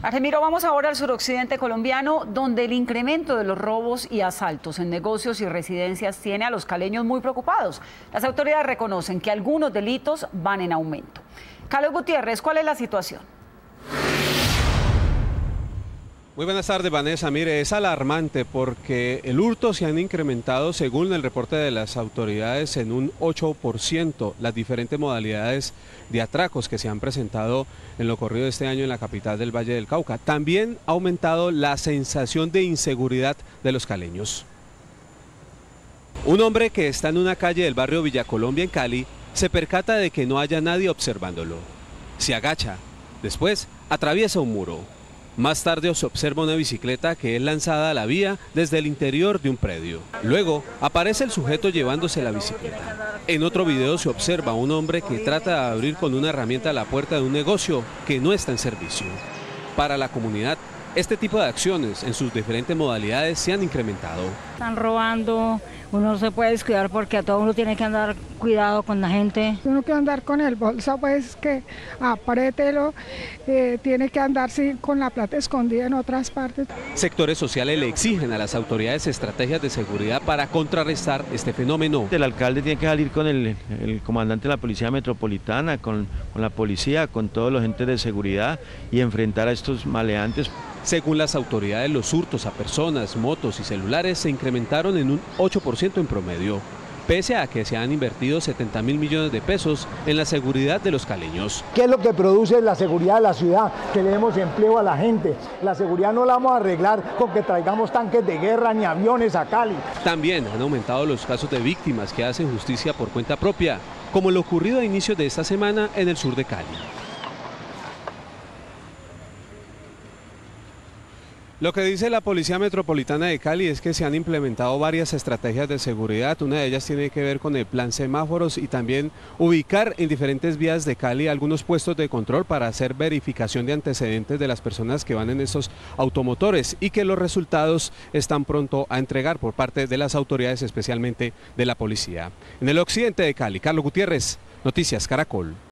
Argemiro, vamos ahora al suroccidente colombiano, donde el incremento de los robos y asaltos en negocios y residencias tiene a los caleños muy preocupados. Las autoridades reconocen que algunos delitos van en aumento. Carlos Gutiérrez, ¿cuál es la situación? Muy buenas tardes, Vanessa. Mire, es alarmante porque el hurto se han incrementado, según el reporte de las autoridades, en un 8%, las diferentes modalidades de atracos que se han presentado en lo corrido de este año en la capital del Valle del Cauca. También ha aumentado la sensación de inseguridad de los caleños. Un hombre que está en una calle del barrio Villa Colombia en Cali se percata de que no haya nadie observándolo. Se agacha, después atraviesa un muro. Más tarde se observa una bicicleta que es lanzada a la vía desde el interior de un predio. Luego aparece el sujeto llevándose la bicicleta. En otro video se observa a un hombre que trata de abrir con una herramienta la puerta de un negocio que no está en servicio. Para la comunidad, este tipo de acciones en sus diferentes modalidades se han incrementado. Están robando, uno no se puede descuidar porque a todo uno tiene que andar cuidado con la gente. Uno que andar con el bolso, pues que apriételo, tiene que andar con la plata escondida en otras partes. Sectores sociales le exigen a las autoridades estrategias de seguridad para contrarrestar este fenómeno. El alcalde tiene que salir con el comandante de la Policía Metropolitana, con la policía, con todos los entes de seguridad y enfrentar a estos maleantes. Según las autoridades, los hurtos a personas, motos y celulares se incrementaron en un 8% en promedio, pese a que se han invertido 70.000 millones de pesos en la seguridad de los caleños. ¿Qué es lo que produce la seguridad de la ciudad? Que le demos empleo a la gente. La seguridad no la vamos a arreglar con que traigamos tanques de guerra ni aviones a Cali. También han aumentado los casos de víctimas que hacen justicia por cuenta propia, como lo ocurrido a inicios de esta semana en el sur de Cali. Lo que dice la Policía Metropolitana de Cali es que se han implementado varias estrategias de seguridad. Una de ellas tiene que ver con el plan semáforos y también ubicar en diferentes vías de Cali algunos puestos de control para hacer verificación de antecedentes de las personas que van en esos automotores y que los resultados están pronto a entregar por parte de las autoridades, especialmente de la policía. En el occidente de Cali, Carlos Gutiérrez, Noticias Caracol.